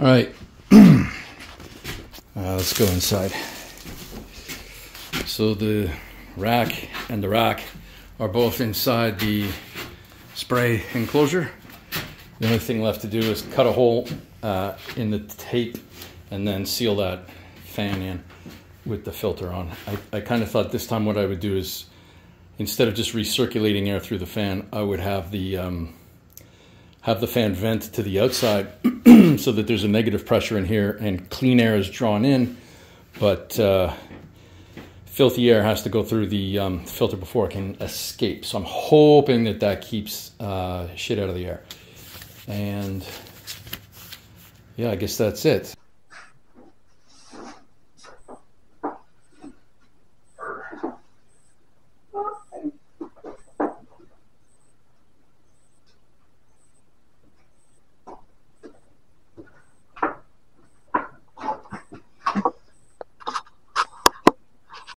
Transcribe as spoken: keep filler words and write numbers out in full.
All right, uh, let's go inside. So the rack and the rack are both inside the spray enclosure. The only thing left to do is cut a hole uh, in the tape and then seal that fan in with the filter on. I, I kind of thought this time what I would do is, instead of just recirculating air through the fan, I would have the um, have the fan vent to the outside so that there's a negative pressure in here and clean air is drawn in, but uh, filthy air has to go through the um, filter before it can escape. So I'm hoping that that keeps uh, shit out of the air. And yeah, I guess that's it.